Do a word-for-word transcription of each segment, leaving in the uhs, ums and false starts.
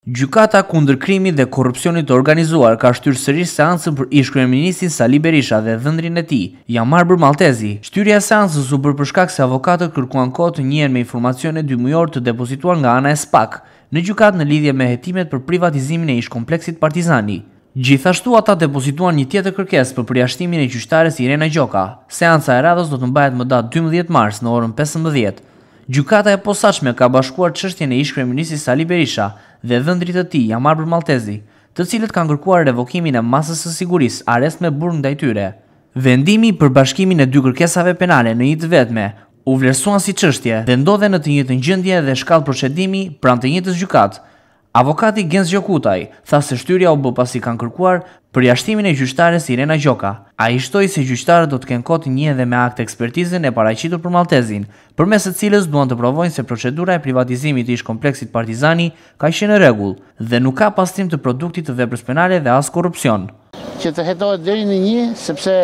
Gjykata kundër krimit dhe korrupsionit të organizuar ka shtyrë sërish seancën për ish-kryeministin Sali Berisha dhe dhëndrin e tij, Jamarbër Maltezi. Shtyrja e seancës u bë për shkak se avokatët kërkuan kohë të njihen me informacione dy mujor të depozituar nga ana e SPAK në gjykatë në lidhje me hetimet për privatizimin e ish-kompleksit Partizani. Gjithashtu ata depozituan një tjetër kërkesë për përjashtimin e gjyqtares Irena Gjoka. Seanca e radhës do të mbahet më datë dymbëdhjetë mars në orën pesëmbëdhjetë. Gjykata e posaçme ka bashkuar çështjen e ish-kryeministit Sali Berisha dhe dhëndrit të tij Jamarbër Maltezi, të cilët kanë kërkuar revokimin e masës së sigurisë, arrest me burg ndaj tyre. Vendimi për bashkimin e dy kërkesave penale në një të vetme u vlerësuan si çështje dhe ndodhen në të njëjtën gjendje dhe shkallë procedimi pranë të njëjtës gjykatë. Avokati Genz Gjokutaj tha se shtyrja u bë pasi kanë kërkuar përjashtimin e gjyqtares Irena Gjoka. Ai shtoi se gjyqtarët do të kenë kohë të njihen dhe me akt ekspertizën e paraqitur për Maltezin, përmes së cilës duan të provojnë se procedura e privatizimit të ish-kompleksit Partizani ka qenë në rregull dhe nuk ka pastrim të produktit të veprës penale dhe as korrupsion. Që të hetohet deri në një, sepse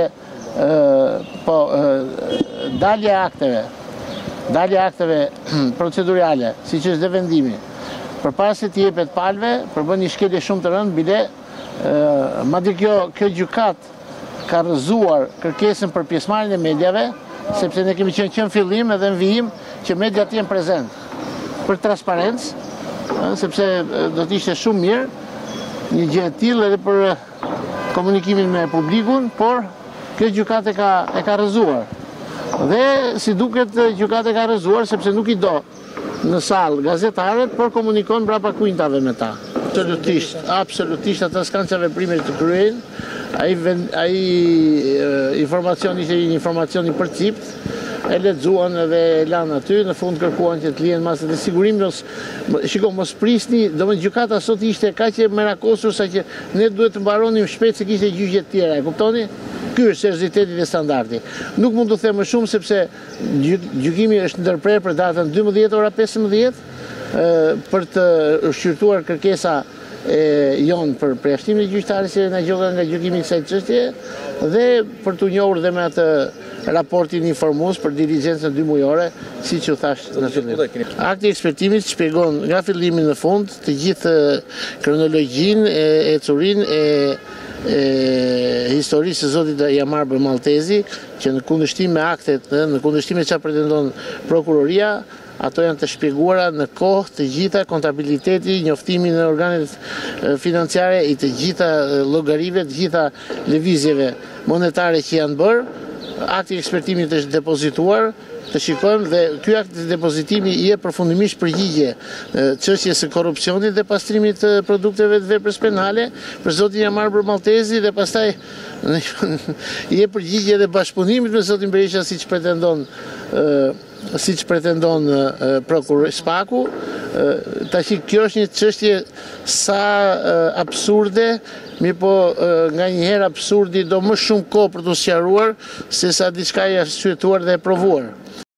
ë po ë dalja e akteve, dalja e akteve procedurale, siç është dhe vendimi, përpara se të jepet palëve, përbën një shkelje shumë të rëndë, bile madje kjo kjo gjykat ka rrëzuar kërkesën për pjesëmarrjen e mediave, sepse ne kemi qenë që në fillim edhe në vijim që mediat jenë prezent për transparencë, sepse do të ishte shumë mirë një gjë e tillë edhe për komunikimin me publikun, por kjo gjykat e ka e ka rrëzuar. Dhe si duket gjykata e ka rrëzuar sepse nuk i do në salë gazetarët, por komunikon brapa kujtave me ta. Absolutisht, absolutisht ata s'kanë që veprime të kryen, ai ai informacion ishte një informacion i përcipt, e lexuan edhe e lanë aty, në fund kërkuan që të lihen masat e sigurimit. Shiko, mos prisni, domethënë gjykata sot ishte kaq e merakosur sa që ne duhet të mbaronim shpejt se kishte gjyqje të tjera, e kuptoni? Ky është serioziteti dhe standardi. Nuk mund të them më shumë sepse gjykimi është ndërprer për datën dymbëdhjetë ora pesëmbëdhjetë për të shqyrtuar kërkesa e jon për përjashtimin e gjyqtares Irena Gjoka nga gjykimi i kësaj çështje dhe për t'u njohur dhe me atë raportin informues për diligjencën dymujore, siç u thash në fillim. Akti i ekspertimit shpjegon nga fillimi në fund të gjithë kronologjinë e ecurinë e e historisë së zotit Jamarbër Maltezi, që në kundërshtim me aktet, në kundërshtim me çfarë pretendon prokuroria, ato janë të shpjeguara në kohë të gjitha kontabiliteti, njoftimi në organet financiare i të gjitha llogarive, të gjitha lëvizjeve monetare që janë bërë. Akti i ekspertimit është depozituar, të shikojmë dhe ky akt i depozitimi i jep përfundimisht përgjigje çështjes së korrupsionit dhe pastrimit të produkteve të veprës penale për zotin Jamarbër Maltezi dhe pastaj i jep përgjigje edhe bashkëpunimit me zotin Berisha siç pretendon siç pretendon prokurori SPAK-u. Tash kjo është një çështje sa absurde, mirë po nga një herë absurdi do më shumë kohë për t'u sqaruar se sa diçka e arsyetuar dhe e provuar.